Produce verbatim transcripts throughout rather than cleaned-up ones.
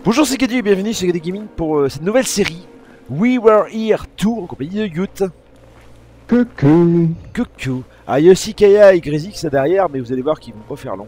Bonjour, c'est Kadu et bienvenue sur Kadu Gaming pour euh, cette nouvelle série We Were Here deux en compagnie de Youth. Coucou. Coucou. Ah, il y a aussi Kaya et Grisix là derrière, mais vous allez voir qu'ils vont pas faire long.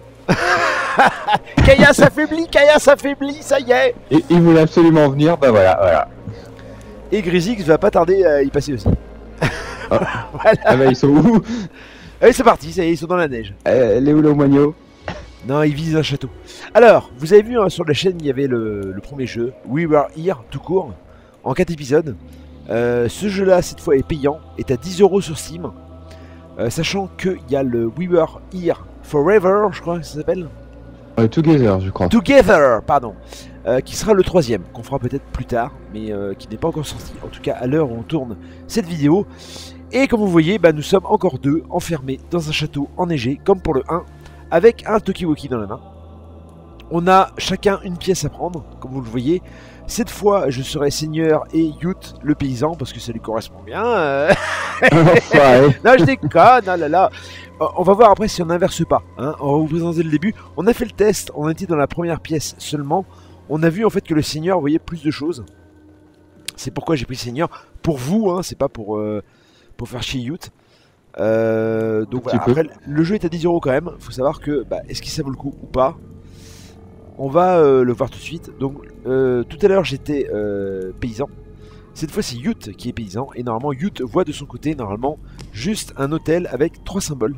Kaya s'affaiblit, Kaya s'affaiblit, ça y est. Et il voulait absolument venir, bah voilà, voilà. Et Grisix va pas tarder à y passer aussi. Oh. Voilà. Ah bah ils sont où? Allez, c'est parti, ça y est, ils sont dans la neige. euh, Les où le moignon? Non, ils visent un château. Alors, vous avez vu hein, sur la chaîne, il y avait le, le premier jeu, We Were Here, tout court, en quatre épisodes. Euh, ce jeu-là, cette fois, est payant, est à dix euros sur Steam. Euh, sachant qu'il y a le We Were Here Forever, je crois que ça s'appelle. euh, Together, je crois. Together, pardon. Euh, qui sera le troisième, qu'on fera peut-être plus tard, mais euh, qui n'est pas encore sorti. En tout cas, à l'heure où on tourne cette vidéo. Et comme vous voyez, bah, nous sommes encore deux, enfermés dans un château enneigé, comme pour le un. Avec un Tokiwoki dans la main. On a chacun une pièce à prendre, comme vous le voyez. Cette fois, je serai seigneur et Youth, le paysan, parce que ça lui correspond bien. Euh... non, je déconne, oh là là. On va voir après si on n'inverse pas. Hein. On va vous présenter le début. On a fait le test, on était dans la première pièce seulement. On a vu en fait que le seigneur voyait plus de choses. C'est pourquoi j'ai pris seigneur. Pour vous, hein, c'est pas pour, euh, pour faire chier Youth. Euh, donc voilà. Après, le jeu est à dix euros quand même. Faut savoir que bah, est-ce que ça vaut le coup ou pas. On va euh, le voir tout de suite. Donc euh, tout à l'heure j'étais euh, paysan. Cette fois c'est Youth qui est paysan et normalement Youth voit de son côté normalement juste un hôtel avec trois symboles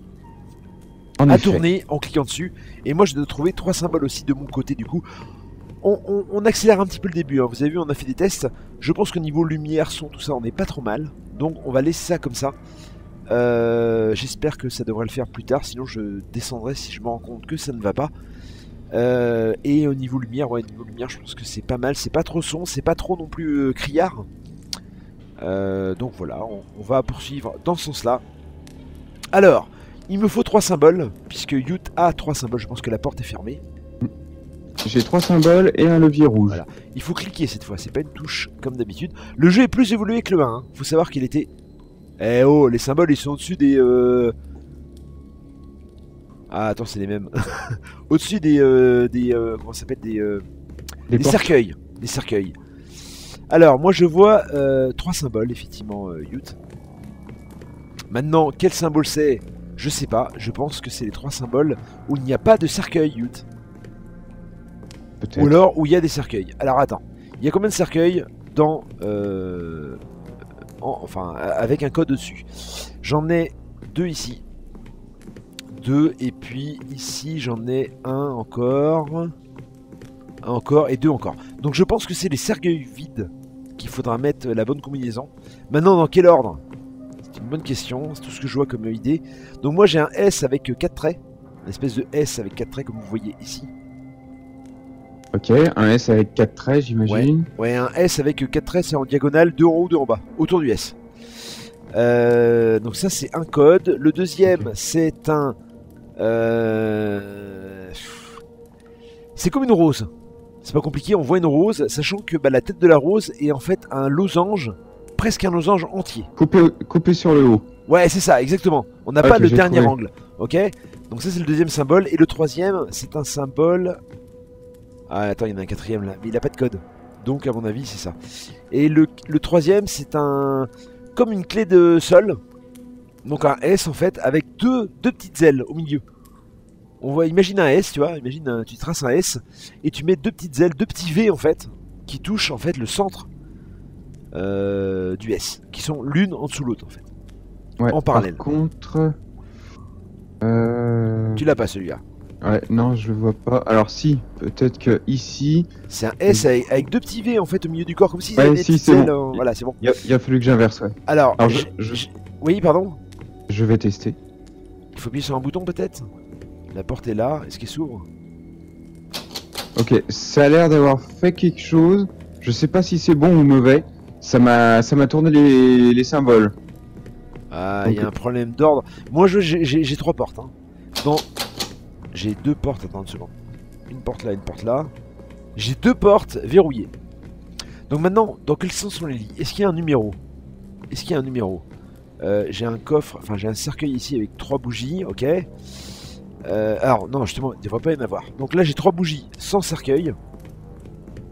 en à effet. tourner en cliquant dessus. Et moi je dois trouver trois symboles aussi de mon côté du coup. On, on, on accélère un petit peu le début. Hein. Vous avez vu, on a fait des tests. Je pense qu'au niveau lumière, son, tout ça, on n'est pas trop mal. Donc on va laisser ça comme ça. Euh, J'espère que ça devrait le faire plus tard, sinon je descendrai si je me rends compte que ça ne va pas. Euh, et au niveau lumière, ouais, niveau lumière, je pense que c'est pas mal. C'est pas trop son, c'est pas trop non plus euh, criard. Euh, donc voilà, on, on va poursuivre dans ce sens-là. Alors, il me faut trois symboles, puisque Youth a trois symboles. Je pense que la porte est fermée. J'ai trois symboles et un levier rouge. Voilà. Il faut cliquer cette fois, c'est pas une touche comme d'habitude. Le jeu est plus évolué que le un. Hein. Faut savoir qu'il était. Eh oh, les symboles ils sont au-dessus des... Euh... Ah attends, c'est les mêmes. Au-dessus des... Euh, des euh, comment ça s'appelle Des, euh, des cercueils. Des cercueils. Alors, moi je vois euh, trois symboles, effectivement, euh, Youth. Maintenant, quel symbole c'est? Je sais pas. Je pense que c'est les trois symboles où il n'y a pas de cercueil, Youth. Ou alors où il y a des cercueils. Alors attends. Il y a combien de cercueils dans... Euh... Enfin, avec un code dessus. J'en ai deux ici. Deux, et puis ici j'en ai un encore. Un encore, et deux encore. Donc je pense que c'est les cercueils vides qu'il faudra mettre la bonne combinaison. Maintenant, dans quel ordre? C'est une bonne question, c'est tout ce que je vois comme idée. Donc moi j'ai un S avec quatre traits. Une espèce de S avec quatre traits comme vous voyez ici. Ok, un S avec quatre traits, j'imagine. Ouais, ouais, un S avec quatre traits, c'est en diagonale, deux en haut, deux en bas, autour du S. Euh, donc ça, c'est un code. Le deuxième, okay. c'est un... Euh... C'est comme une rose. C'est pas compliqué, on voit une rose, sachant que bah, la tête de la rose est en fait un losange, presque un losange entier. Coupé, coupé sur le haut. Ouais, c'est ça, exactement. On n'a okay, pas le dernier trouvé. angle. Ok. Donc ça, c'est le deuxième symbole. Et le troisième, c'est un symbole... Ah attends, il y en a un quatrième là, mais il a pas de code. Donc à mon avis c'est ça. Et le, le troisième c'est un... comme une clé de sol. Donc un S en fait avec deux, deux petites ailes au milieu. On voit, imagine un S, tu vois, imagine un, tu traces un S et tu mets deux petites ailes, deux petits V en fait, qui touchent en fait le centre euh, du S, qui sont l'une en dessous de l'autre en fait. Ouais, en parallèle. Par contre... Euh... Tu l'as pas celui-là. Ouais, non, je le vois pas. Alors si, peut-être que ici... C'est un S avec, avec deux petits V en fait au milieu du corps, comme si ouais, avait si, des c'est ailes, bon. euh, voilà, c'est bon. Il a, il a fallu que j'inverse, ouais. Alors, Alors je, je... oui, pardon. Je vais tester. Il faut appuyer sur un bouton peut-être. La porte est là, est-ce qu'elle s'ouvre? Ok, ça a l'air d'avoir fait quelque chose. Je sais pas si c'est bon ou mauvais. Ça m'a, ça m'a tourné les, les symboles. Ah, il y a un problème d'ordre. Moi, j'ai trois portes. Hein. Dans... J'ai deux portes, attends une seconde. Une porte là, une porte là. J'ai deux portes verrouillées. Donc maintenant, dans quel sens sont les lits? Est-ce qu'il y a un numéro? Est-ce qu'il y a un numéro? euh, J'ai un coffre, enfin j'ai un cercueil ici avec trois bougies, ok. Euh, alors non, justement, il ne devrait pas y en avoir. Donc là j'ai trois bougies sans cercueil.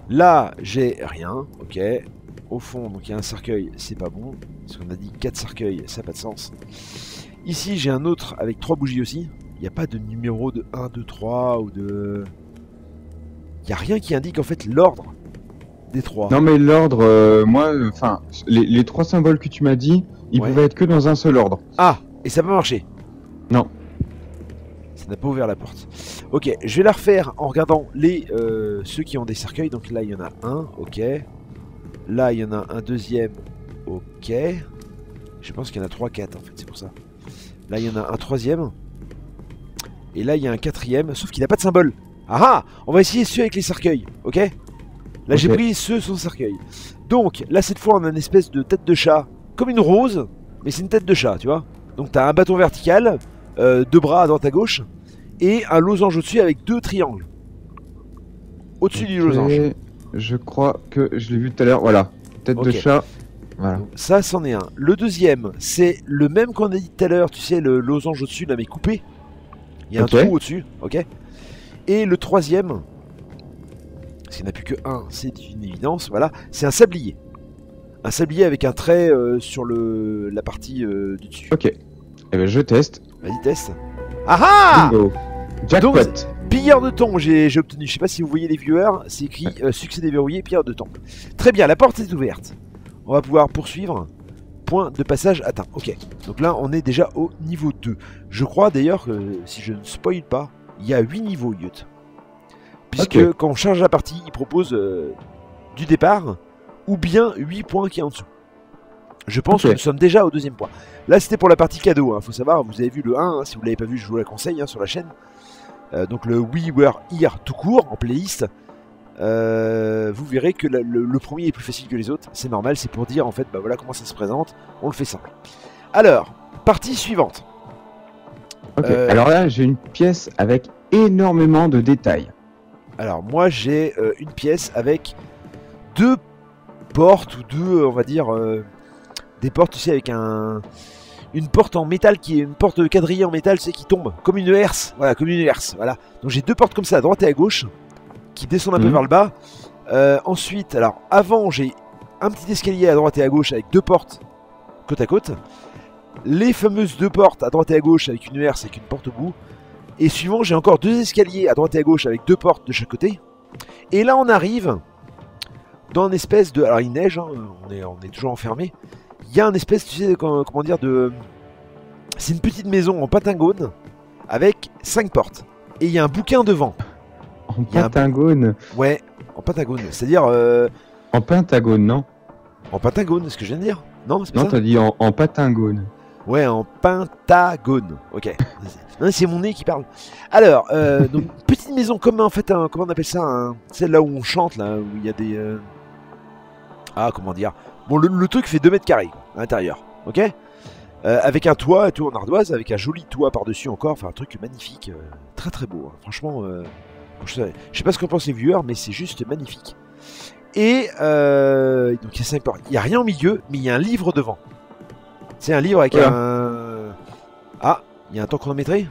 Là, j'ai rien, ok. Au fond, donc il y a un cercueil, c'est pas bon. Parce qu'on a dit quatre cercueils, ça n'a pas de sens. Ici, j'ai un autre avec trois bougies aussi. Il n'y a pas de numéro de un, deux, trois ou de... Il n'y a rien qui indique en fait l'ordre des trois. Non mais l'ordre, euh, moi, enfin, les, les trois symboles que tu m'as dit, ils Ouais. pouvaient être que dans un seul ordre. Ah, et ça n'a pas marché. Non. Ça n'a pas ouvert la porte. Ok, je vais la refaire en regardant les euh, ceux qui ont des cercueils. Donc là, il y en a un, ok. Là, il y en a un deuxième, ok. Je pense qu'il y en a trois, quatre en fait, c'est pour ça. Là, il y en a un troisième. Et là, il y a un quatrième, sauf qu'il n'a pas de symbole. Ah ah, on va essayer ceux avec les cercueils, ok. Là, okay. J'ai pris ceux sans cercueil. Donc, là, cette fois, on a une espèce de tête de chat, comme une rose, mais c'est une tête de chat, tu vois. Donc, tu as un bâton vertical, euh, deux bras à droite à gauche, et un losange au-dessus avec deux triangles. Au-dessus okay. du losange. Je crois que je l'ai vu tout à l'heure, voilà. Tête okay. de chat. Voilà. Donc, ça, c'en est un. Le deuxième, c'est le même qu'on a dit tout à l'heure, tu sais, le losange au-dessus, là, mais coupé. Il y a okay. un trou au-dessus, ok. Et le troisième, s'il n'y en a plus que un, c'est une évidence, voilà, c'est un sablier. Un sablier avec un trait euh, sur le, la partie euh, du dessus. Ok. Eh ben je teste. Vas-y, teste. Ah ah Bingo. Jackpot. Donc, pilleur de temps, j'ai obtenu. Je sais pas si vous voyez les viewers, c'est écrit euh, succès déverrouillé, pilleur de temps. Très bien, la porte est ouverte. On va pouvoir poursuivre. Point de passage atteint. Ok. Donc là, on est déjà au niveau deux. Je crois d'ailleurs que, si je ne spoil pas, il y a huit niveaux, Yut. Puisque okay. quand on charge la partie, il propose euh, du départ ou bien huit points qui est en dessous. Je pense okay. que nous sommes déjà au deuxième point. Là, c'était pour la partie cadeau. Hein. Faut savoir, vous avez vu le un. Hein, si vous ne l'avez pas vu, je vous la conseille hein, sur la chaîne. Euh, donc le We Were Here tout court en playlist. Euh, vous verrez que le, le, le premier est plus facile que les autres. C'est normal, c'est pour dire en fait, bah voilà comment ça se présente. On le fait simple. Alors, partie suivante. Ok. Euh, Alors là, j'ai une pièce avec énormément de détails. Alors moi, j'ai euh, une pièce avec deux portes ou deux, on va dire, euh, des portes, tu sais, avec un une porte en métal qui est une porte de quadrillé en métal, tu sais, qui tombe comme une herse. Voilà, comme une herse. Voilà. Donc j'ai deux portes comme ça à droite et à gauche qui descendent un mmh. peu vers le bas. Euh, ensuite, alors avant, j'ai un petit escalier à droite et à gauche avec deux portes côte à côte. Les fameuses deux portes à droite et à gauche avec une herse et une porte au bout. Et suivant, j'ai encore deux escaliers à droite et à gauche avec deux portes de chaque côté. Et là, on arrive dans une espèce de... Alors, il neige, hein, on, est, on est toujours enfermé. Il y a une espèce, tu sais, comment dire, de... C'est une petite maison en pentagone avec cinq portes. Et il y a un bouquin devant. En pentagone un... Ouais, en pentagone. C'est-à-dire... Euh... En pentagone, non? En pentagone, c'est ce que je viens de dire? Non, c'est pas non, ça. Non, t'as dit en, en pentagone. Ouais, en pentagone. Ok. C'est mon nez qui parle. Alors, euh, donc, petite maison comme en fait, un, comment on appelle ça, un, celle là où on chante, là, où il y a des... Euh... Ah, comment dire. Bon, le, le truc fait deux mètres carrés, quoi, à l'intérieur. Ok, euh, avec un toit, tout en ardoise, avec un joli toit par-dessus encore. Enfin, un truc magnifique. Euh, très très beau. Hein. Franchement, euh, je, sais, je sais pas ce qu'en pensent les viewers, mais c'est juste magnifique. Et, euh, donc, il y a cinq portes. Il n'y a rien au milieu, mais il y a un livre devant. C'est un livre avec voilà. un... Ah, il y a un temps chronométré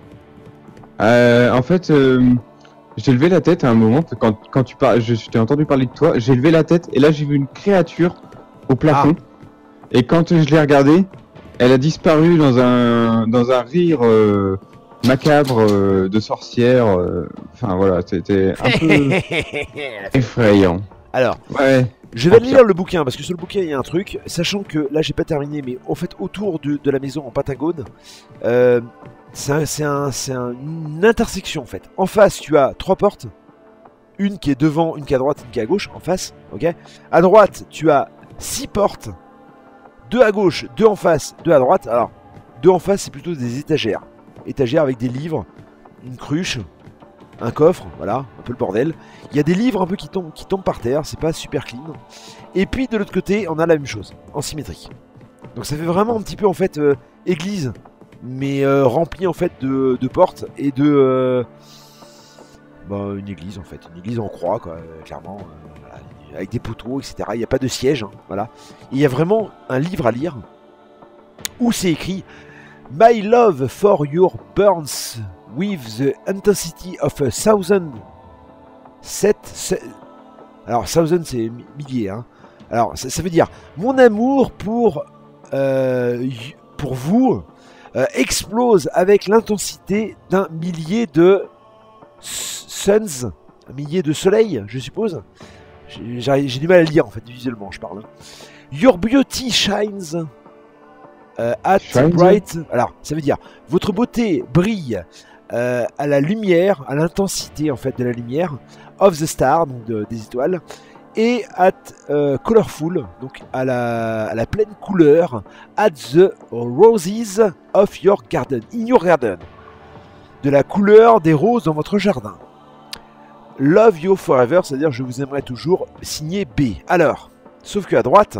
euh, En fait, euh, j'ai levé la tête à un moment, quand, quand tu parles, je, je t'ai entendu parler de toi, j'ai levé la tête et là j'ai vu une créature au plafond. Ah. Et quand je l'ai regardée, elle a disparu dans un, dans un rire euh, macabre euh, de sorcière. Euh, enfin voilà, c'était un peu effrayant. Alors, ouais. Je vais lire le bouquin, parce que sur le bouquin il y a un truc, sachant que là j'ai pas terminé, mais en fait autour de, de la maison en pentagone, euh, c'est un, c'est un, c'est un, une intersection en fait. En face tu as trois portes, une qui est devant, une qui est à droite, une qui est à gauche, en face, ok. À droite tu as six portes, deux à gauche, deux en face, deux à droite. Alors, deux en face c'est plutôt des étagères, étagères avec des livres, une cruche, un coffre, voilà, un peu le bordel. Il y a des livres un peu qui tombent, qui tombent par terre, c'est pas super clean. Et puis de l'autre côté, on a la même chose, en symétrie. Donc ça fait vraiment un petit peu en fait euh, église, mais euh, remplie en fait de, de portes et de... Euh, bah, une église en fait, une église en croix quoi, euh, clairement, euh, voilà, avec des poteaux, et cetera. Il n'y a pas de siège, hein, voilà. Et il y a vraiment un livre à lire où c'est écrit « My love for your burns with the intensity of a thousand set, set Alors, thousand, c'est mi- milliers. Hein. Alors, ça, ça veut dire mon amour pour, euh, y- pour vous euh, explose avec l'intensité d'un millier de s- suns, un millier de soleils, je suppose. J'ai j'ai- j'ai du mal à lire en fait, visuellement, je parle. Your beauty shines euh, at Shines. bright. Alors, ça veut dire votre beauté brille euh, à la lumière, à l'intensité en fait de la lumière of the star, donc de- des étoiles, et at euh, colorful, donc à la, à la pleine couleur, at the roses of your garden, in your garden, de la couleur des roses dans votre jardin. Love you forever, c'est-à-dire je vous aimerai toujours, signé B. Alors, sauf que à droite,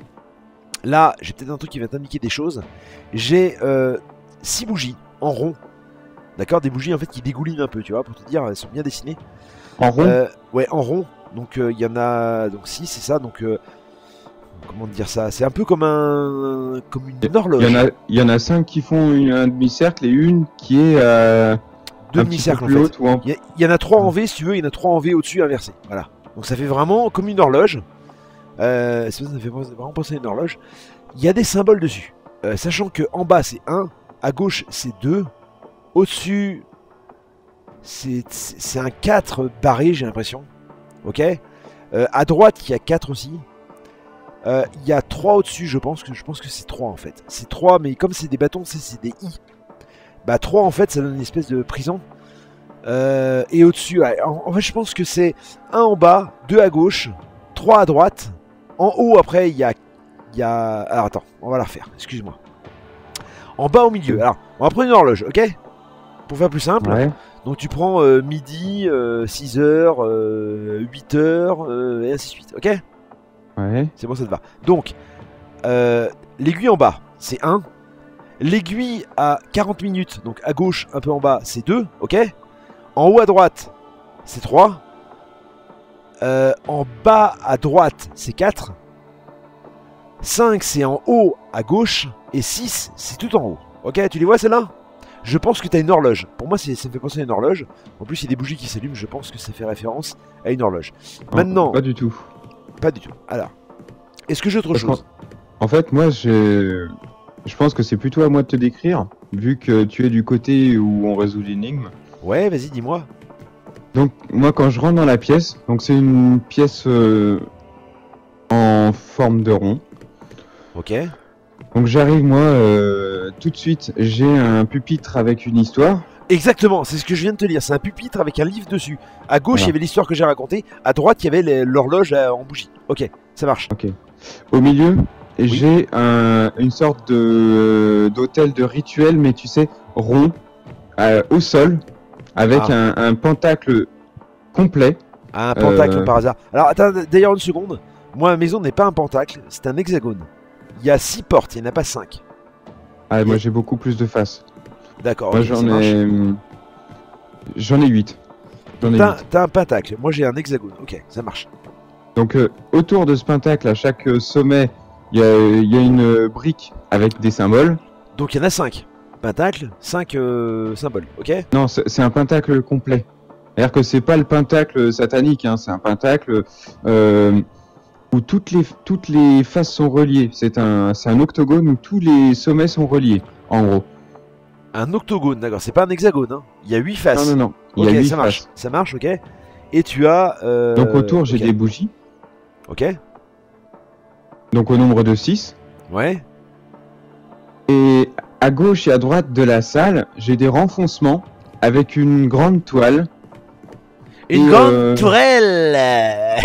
là, j'ai peut-être un truc qui va t'indiquer des choses. J'ai euh, six bougies en rond. D'accord, des bougies en fait qui dégoulinent un peu, tu vois, pour te dire, elles sont bien dessinées. En rond. Euh, ouais, en rond. Donc il euh, y en a donc six, c'est ça. Donc euh, comment dire ça? C'est un peu comme un comme une horloge. Il y en a, il y en a cinq qui font une, un demi-cercle et une qui est euh, Deux un petit peu demi-cercles en plus fait. haute ou en... Il y, a- il y en a trois en V si tu veux, il y en a trois en V au-dessus inversé. Voilà. Donc ça fait vraiment comme une horloge. Euh, ça fait vraiment penser à une horloge. Il y a des symboles dessus. Euh, sachant que en bas c'est un, à gauche c'est deux, au-dessus c'est c'est un quatre barré, j'ai l'impression. Ok. Euh, à droite il y a quatre aussi. Euh, Il y a trois au-dessus, je pense que je pense que c'est trois en fait. C'est trois, mais comme c'est des bâtons, c'est c'est des i. Bah trois en fait, ça donne une espèce de prison. Euh, et au-dessus, ouais, en, en fait, je pense que c'est un en bas, deux à gauche, trois à droite. En haut, après, il y a, il y a. Alors attends, on va la refaire. Excuse-moi. En bas au milieu. Alors, on va prendre une horloge, ok? Pour faire plus simple. Ouais. Donc tu prends euh, midi, euh, six heures, euh, huit heures, euh, et ainsi de suite, ok? Ouais. C'est bon, ça te va. Donc, euh, l'aiguille en bas, c'est un. L'aiguille à quarante minutes, donc à gauche, un peu en bas, c'est deux, ok? En haut à droite, c'est trois. Euh, en bas à droite, c'est quatre. cinq, c'est en haut à gauche. Et six, c'est tout en haut. Ok, tu les vois celles-là? Je pense que tu as une horloge. Pour moi, c'est- ça me fait penser à une horloge. En plus, il y a des bougies qui s'allument. Je pense que ça fait référence à une horloge. Non, Maintenant, Pas du tout. pas du tout. Alors, est-ce que j'ai autre Parce chose? En fait, moi, je... je pense que c'est plutôt à moi de te décrire, vu que tu es du côté où on résout l'énigme. Ouais, vas-y, dis-moi. Donc, moi, quand je rentre dans la pièce, donc c'est une pièce euh, en forme de rond. Ok. Donc, j'arrive, moi, euh, tout de suite, j'ai un pupitre avec une histoire. Exactement, c'est ce que je viens de te lire. C'est un pupitre avec un livre dessus. À gauche, il Voilà. y avait l'histoire que j'ai racontée. À droite, il y avait les- l'horloge euh, en bougie. Ok, ça marche. Ok. Au milieu, j'ai un, une sorte de d'hôtel de rituel, mais tu sais, rond, euh, au sol, avec Ah. un, un pentacle complet. Un pentacle Euh. par hasard. Alors, attends, d'ailleurs, une seconde. Moi, ma maison n'est pas un pentacle, c'est un hexagone. Il y a six portes, il n'y en a pas cinq. Ah, moi Et- j'ai beaucoup plus de faces. D'accord, Moi ok, ça j'en marche. ai. J'en ai huit. J'en ai T'as huit. t'as un pentacle, moi j'ai un hexagone. Ok, ça marche. Donc euh, autour de ce pentacle, à chaque euh, sommet, il y a, il y a une euh, brique avec des symboles. Donc, il y en a cinq. Pentacle, cinq euh, symboles. Ok. Non, c'est c'est un pentacle complet. C'est-à-dire que c'est pas le pentacle satanique, hein, c'est un pentacle euh, où toutes les, toutes les faces sont reliées. C'est un, c'est un octogone où tous les sommets sont reliés, en gros. Un octogone, d'accord. C'est pas un hexagone. Hein. Il y a huit faces. Non, non, non. Il Ok, y a huit ça marche. faces. Ça marche, ok. Et tu as. euh, Donc autour, j'ai ok. des bougies. Ok. Donc au nombre de six. Ouais. Et à gauche et à droite de la salle, j'ai des renfoncements avec une grande toile. Une Et, grande euh, tourelle.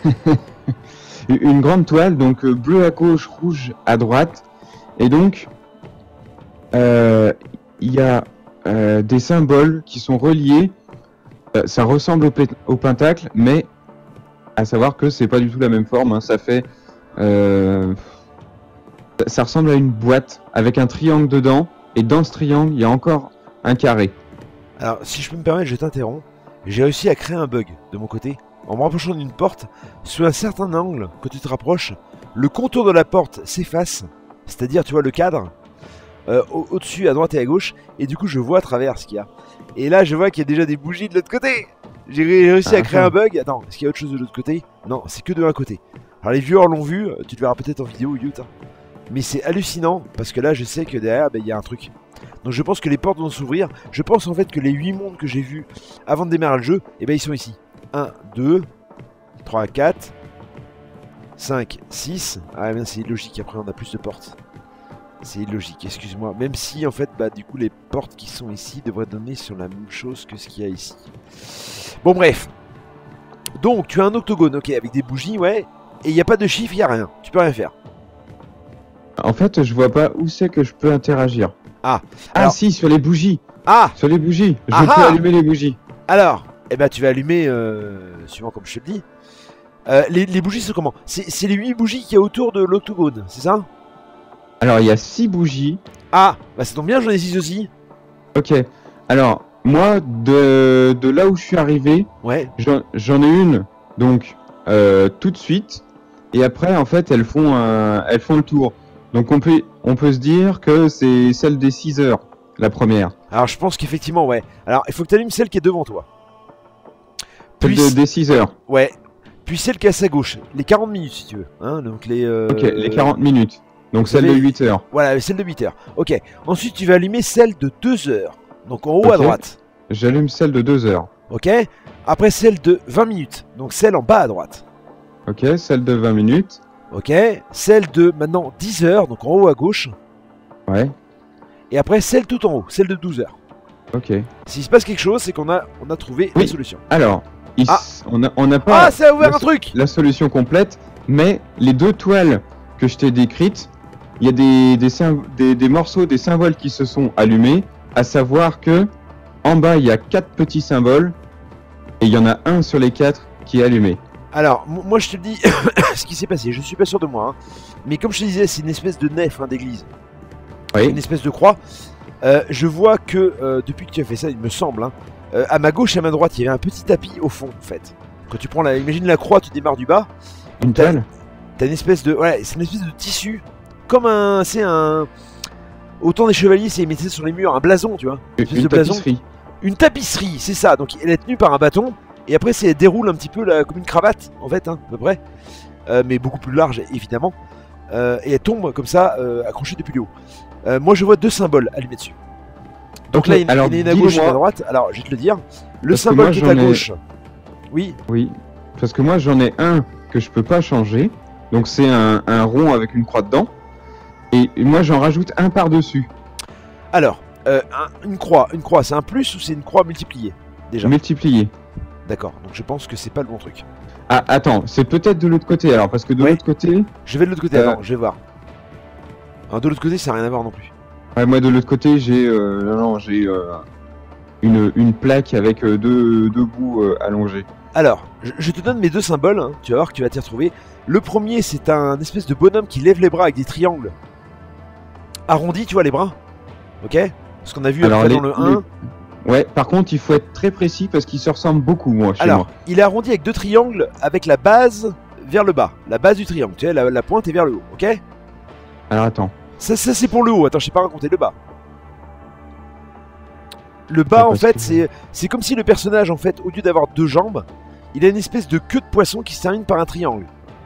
Une grande toile, donc euh, bleu à gauche, rouge à droite. Et donc, euh, il y a euh, des symboles qui sont reliés. Euh, ça ressemble au, pe- au pentacle, mais à savoir que c'est pas du tout la même forme. Hein. Ça fait, euh, ça- ça ressemble à une boîte avec un triangle dedans. Et dans ce triangle, il y a encore un carré. Alors, si je peux me permettre, je t'interromps. J'ai réussi à créer un bug de mon côté. En me rapprochant d'une porte, sous un certain angle, quand tu te rapproches, le contour de la porte s'efface. C'est-à-dire, tu vois, le cadre, euh, au- au-dessus, à droite et à gauche. Et du coup, je vois à travers ce qu'il y a. Et là, je vois qu'il y a déjà des bougies de l'autre côté. J'ai ré- réussi à Ah, créer ah. un bug. Attends, est-ce qu'il y a autre chose de l'autre côté? Non, c'est que de un côté. Alors les viewers l'ont vu, tu le verras peut-être en vidéo, Yout. Hein. Mais c'est hallucinant, parce que là, je sais que derrière, ben, il y a un truc. Donc je pense que les portes vont s'ouvrir. Je pense en fait que les huit mondes que j'ai vus avant de démarrer le jeu, eh ben, ils sont ici. un, deux, trois, quatre, cinq, six. Ah mais c'est illogique, après on a plus de portes. C'est illogique, excuse-moi. Même si en fait, bah du coup les portes qui sont ici devraient donner sur la même chose que ce qu'il y a ici. Bon bref. Donc tu as un octogone, ok, avec des bougies, ouais. Et il n'y a pas de chiffre, il n'y a rien. Tu peux rien faire. En fait, je vois pas où c'est que je peux interagir. Ah, Ah alors- si, sur les bougies. Ah, Sur les bougies. Je Ah peux ah. allumer les bougies. alors, eh ben tu vas allumer, euh, suivant comme je te le dis. Euh, les, les bougies, c'est comment? C'est c'est les huit bougies qu'il y a autour de l'octogone, c'est ça? Alors, il y a six bougies. Ah, bah ça tombe bien, j'en ai six aussi. Ok. Alors, moi, de, de là où je suis arrivé, Ouais. j'en j'en ai une, donc, euh, tout de suite. Et après, en fait, elles font, un- elles font le tour. Donc, on peut, on peut se dire que c'est celle des six heures, la première. Alors je pense qu'effectivement, ouais. Alors il faut que tu allumes celle qui est devant toi. Celle Puis, de- des six heures. ouais. Puis celle qui est à sa gauche. Les quarante minutes si tu veux. Hein, donc les. euh, Ok, les quarante minutes. Donc, vous celle de avez- huit heures. Voilà, celle de huit heures. Ok. Ensuite tu vas allumer celle de deux heures. Donc en haut à Ok. droite. J'allume celle de deux heures. Ok. Après celle de vingt minutes. Donc celle en bas à droite. Ok, celle de vingt minutes. Ok. Celle de maintenant dix heures. Donc en haut à gauche. Ouais, Et après celle tout en haut. Celle de douze heures. ok. S'il se passe quelque chose, c'est qu'on a, on a trouvé Oui. la solution. Alors, il Ah. s- on n'a on n'a pas Ah, ça a ouvert la un so- truc. la solution complète, mais les deux toiles que je t'ai décrites, il y a des, des, sym- des, des morceaux, des symboles qui se sont allumés, à savoir que en bas, il y a quatre petits symboles, et il y en a un sur les quatre qui est allumé. Alors, m- moi je te dis ce qui s'est passé, je suis pas sûr de moi, hein. Mais comme je te disais, c'est une espèce de nef hein, d'église, Oui, une espèce de croix. Euh, je vois que euh, depuis que tu as fait ça, il me semble, hein, euh, à ma gauche et à ma droite, il y avait un petit tapis au fond en fait. Quand tu prends la, imagine la croix, tu démarres du bas, une t'as- toile. t'as une espèce de, ouais, c'est une espèce de tissu, comme un, c'est un, au temps des chevaliers, c'est ils mettaient sur les murs un blason, tu vois, Une, espèce une de blason. tapisserie. Une tapisserie, c'est ça. Donc elle est tenue par un bâton et après c'est elle déroule un petit peu là, comme une cravate en fait, hein, à peu près, Euh, mais beaucoup plus large évidemment. Euh, et elle tombe comme ça, euh, accrochée depuis le haut. Euh, moi je vois deux symboles allumés dessus. Donc Ok, là il y en a- alors, il y en a une à gauche et une à dis-moi- droite. Alors je vais te le dire. Le Parce que symbole moi, qui est à j'en ai- gauche. Oui. Oui, parce que moi j'en ai un que je peux pas changer, donc c'est un, un rond avec une croix dedans, et moi j'en rajoute un par-dessus, Alors euh, un- une croix, une croix, c'est un plus ou c'est une croix multipliée déjà? multiplié. D'accord. Donc je pense que c'est pas le bon truc. Ah, attends, c'est peut-être de l'autre côté alors, parce que de Ouais. l'autre côté, Je vais de l'autre côté. Euh. Attends, je vais voir. Alors, de l'autre côté, ça n'a rien à voir non plus. ouais, moi de l'autre côté j'ai euh, non, non, j'ai euh, une, une plaque avec euh, deux, deux bouts euh, allongés. Alors, je, je te donne mes deux symboles, hein, tu vas voir que tu vas t'y retrouver. Le premier, c'est un espèce de bonhomme qui lève les bras avec des triangles arrondis, tu vois, les bras. Ok? Ce qu'on a vu Alors, après les- dans le un. Ouais, par contre il faut être très précis parce qu'ils se ressemblent beaucoup moi chez Alors, moi. il est arrondi avec deux triangles avec la base vers le bas. La base du triangle, tu sais, la, la pointe est vers le haut, ok? Alors attends, Ça, ça c'est pour le haut, attends, je sais pas raconter le bas. Le bas, Ah, en parce fait, que- c'est c'est comme si le personnage, en fait, au lieu d'avoir deux jambes, il a une espèce de queue de poisson qui se termine par un triangle.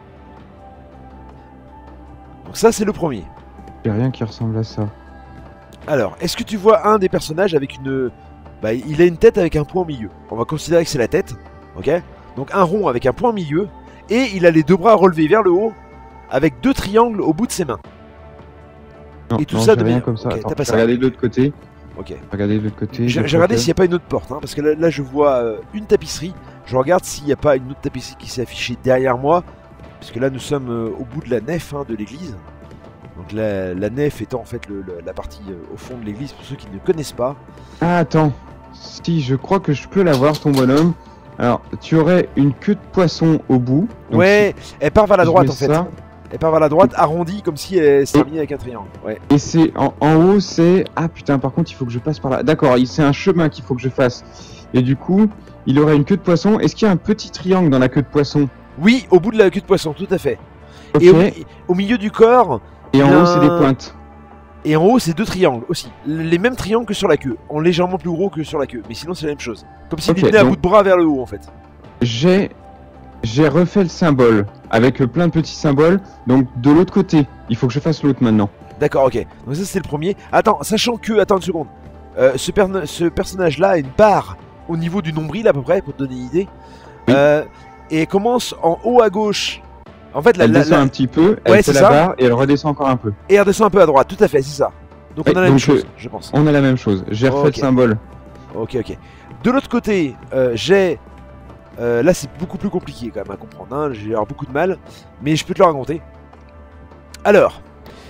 Donc ça, c'est le premier. j'ai rien qui ressemble à ça. Alors, est-ce que tu vois un des personnages avec une... Bah, il a une tête avec un point au milieu. On va considérer que c'est la tête, ok? Donc un rond avec un point au milieu, et il a les deux bras relevés vers le haut, avec deux triangles au bout de ses mains. Non, Et tout non, ça j'ai de rien manière- comme ça. ok, Attends, t'as pas ça. regardez de l'autre côté. Ok. Regardez de l'autre côté. J'ai de j'ai regardé l'autre s'il n'y a pas une autre porte, hein, parce que là, là, je vois euh, une tapisserie. Je regarde s'il n'y a pas une autre tapisserie qui s'est affichée derrière moi, parce que là nous sommes euh, au bout de la nef hein, de l'église. Donc la, la nef étant en fait le- le- la partie euh, au fond de l'église pour ceux qui ne connaissent pas. Ah, attends. Si, je crois que je peux l'avoir, ton bonhomme. Alors, tu aurais une queue de poisson au bout. Donc, Ouais, elle part vers la si je droite mets en fait. ça, Elle part vers la droite, arrondie comme si elle se terminait avec un triangle. Ouais. et c'est en, en haut, c'est... Ah putain, par contre, il faut que je passe par là. D'accord, il- c'est un chemin qu'il faut que je fasse. Et du coup, il aurait une queue de poisson. Est-ce qu'il y a un petit triangle dans la queue de poisson? Oui, au bout de la queue de poisson, tout à fait. Ok. Et au, mi- au milieu du corps, Et en il y a haut, c'est des un- pointes. Et en haut, c'est deux triangles aussi. Les mêmes triangles que sur la queue, en légèrement plus gros que sur la queue. Mais sinon, c'est la même chose. Comme s'il Ok, tenait à donc- bout de bras vers le haut, en fait. J'ai j'ai refait le symbole avec euh, plein de petits symboles. Donc de l'autre côté, il faut que je fasse l'autre maintenant. D'accord, ok. Donc ça, c'est le premier. Attends, sachant que... Attends une seconde. Euh, ce, per- ce personnage-là a une barre au niveau du nombril, à peu près, pour te donner une idée. Oui. Euh, et commence en haut à gauche. En fait, la, Elle la- descend la- un petit peu, elle Ouais, fait c'est la ça. barre et elle redescend encore un peu. Et elle redescend un peu à droite, tout à fait, c'est ça. Donc Oui, on a la même donc, chose, euh, je pense. On a la même chose. J'ai refait Ok. le symbole. Ok, ok. De l'autre côté, euh, j'ai... euh, là, c'est beaucoup plus compliqué quand même à comprendre. Hein. J'ai avoir beaucoup de mal, mais je peux te le raconter. Alors,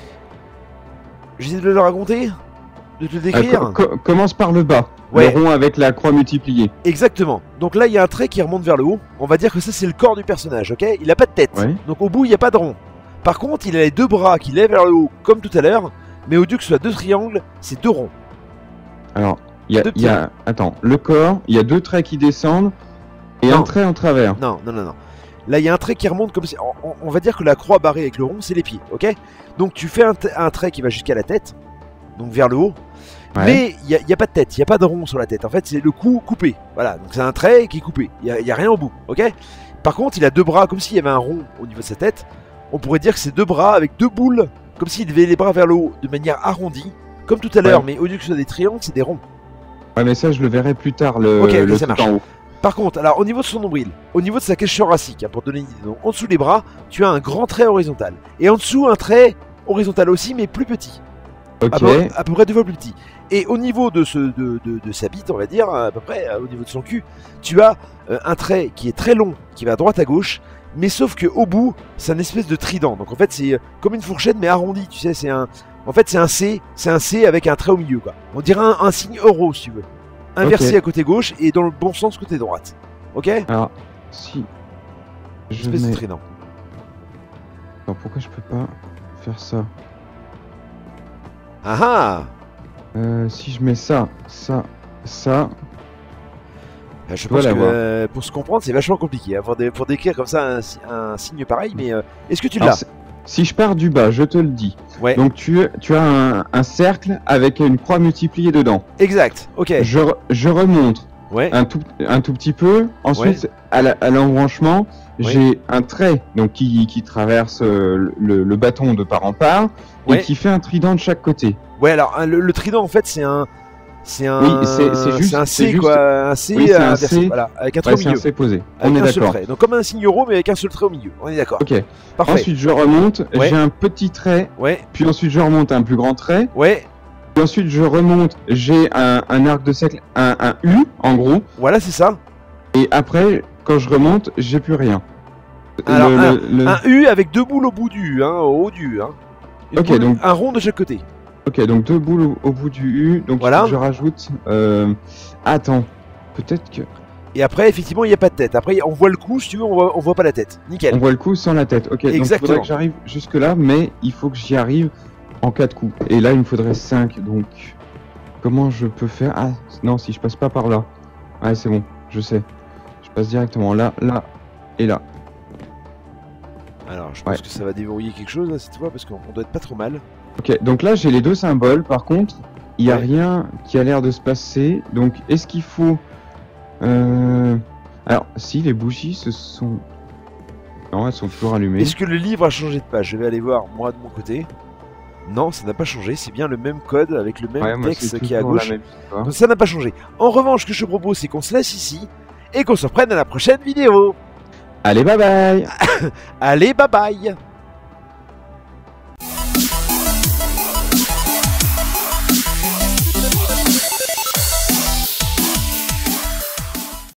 j'essaie de le raconter, de te le Euh, décrire. co- co- commence par le bas. Ouais. Le rond avec la croix multipliée. Exactement. Donc là, il y a un trait qui remonte vers le haut. On va dire que ça, c'est le corps du personnage, ok? Il a pas de tête. Ouais. Donc au bout, il n'y a pas de rond. Par contre, il a les deux bras qui lèvent vers le haut, comme tout à l'heure. Mais au lieu que ce soit deux triangles, c'est deux ronds. Alors, il y a, Deux il y a- attends, le corps, il y a deux traits qui descendent et Non. un trait en travers. Non, non, non, non. Là, il y a un trait qui remonte comme si... On, on- on va dire que la croix barrée avec le rond, c'est les pieds, ok? Donc tu fais un, t- un trait qui va jusqu'à la tête, donc vers le haut. Ouais. Mais il n'y a, il y a pas de tête, il n'y a pas de rond sur la tête. En fait, c'est le cou coupé. Voilà, donc c'est un trait qui est coupé. Il n'y a, il y a rien au bout, ok? Par contre, il a deux bras comme s'il y avait un rond au niveau de sa tête. On pourrait dire que c'est deux bras avec deux boules, comme s'il levait les bras vers le haut de manière arrondie, comme tout à l'heure, Ouais. mais au lieu que ce soit des triangles, c'est des ronds. Ouais, mais ça, je le verrai plus tard, le, Ok, le ça truc marche. en haut. Par contre, alors au niveau de son nombril, au niveau de sa cage thoracique, hein, pour te donner une idée, donc, en dessous des bras, tu as un grand trait horizontal. Et en dessous, un trait horizontal aussi, mais plus petit. Ok. À, peu, à peu près deux fois plus petit. Et au niveau de, ce, de, de, de sa bite, on va dire, à peu près, euh, au niveau de son cul, tu as euh, un trait qui est très long, qui va à droite à gauche, mais sauf que au bout, c'est un espèce de trident. Donc en fait, c'est euh, comme une fourchette, mais arrondi, tu sais, c'est un... En fait, c'est un C, c'est un C avec un trait au milieu, quoi. On dirait un, un signe euro, si tu veux. Inversé Ok. à côté gauche et dans le bon sens côté droite. Ok? Alors, si je Espèce de mets... trident. Attends, pourquoi je peux pas faire ça? Ah ah! Euh, si je mets ça, ça, ça... Euh, Je dois pense que l'avoir. euh, pour se comprendre, c'est vachement compliqué hein, pour, dé- pour décrire comme ça un, si- un signe pareil, mais euh, est-ce que tu Alors, l'as? c'est- si je pars du bas, je te le dis. Ouais, Donc tu, tu as un, un cercle avec une croix multipliée dedans. exact, ok. Je, re- je remonte Ouais, un tout, un tout petit peu. Ensuite, à la- à l'embranchement, j'ai un trait donc qui, qui traverse euh, le, le bâton de part en part Ouais. et qui fait un trident de chaque côté. ouais, alors un- le, le trident en fait c'est un. C'est un. Oui, c'est- c'est juste- un c'est C juste- quoi, un C Oui, c'est un inversé, C. voilà, avec un trait Ouais, au c'est un milieu. C posé. Avec On est un seul d'accord. trait. Donc comme un signe euro mais avec un seul trait au milieu. On est d'accord. Ok. Parfait. Ensuite, je remonte. Ouais. J'ai un petit trait. Ouais, Puis ensuite, je remonte un plus grand trait. ouais, Puis ensuite, je remonte. J'ai un, un arc de cercle, un, un U en gros. voilà c'est ça. Et après, quand je remonte, j'ai plus rien. Alors, Le- un- le- le- Un U avec deux boules au bout du U, hein, au haut du U. Hein. Une Ok, boule- donc- un rond de chaque côté. Ok, donc deux boules au, au bout du U. Donc Voilà. je rajoute. Euh... Attends, peut-être que Et après effectivement il n'y a pas de tête. Après on voit le cou si tu veux, on voit, on voit pas la tête. Nickel. on voit le coup sans la tête. Ok, donc il Exactement. faudrait que j'arrive jusque là, mais il faut que j'y arrive en quatre coups. Et là, il me faudrait cinq. Donc comment je peux faire? Ah non, si je passe pas par là. Ouais, c'est bon, je sais. Je passe directement là, là et là. Alors je pense Ouais. que ça va déverrouiller quelque chose là cette fois parce qu'on on doit être pas trop mal. Ok, donc là j'ai les deux symboles. Par contre, il n'y a Ouais. rien qui a l'air de se passer. Donc est-ce qu'il faut... Euh... Alors, si les bougies se sont... Non, elles sont toujours allumées. Est-ce que le livre a changé de page? Je vais aller voir moi de mon côté. Non, ça n'a pas changé, c'est bien le même code avec le même Ouais, moi, texte c'est qui est à toujours la gauche. même histoire. Donc ça n'a pas changé. En revanche, ce que je te propose, c'est qu'on se laisse ici et qu'on se reprenne à la prochaine vidéo. Allez, bye bye. Allez, bye bye!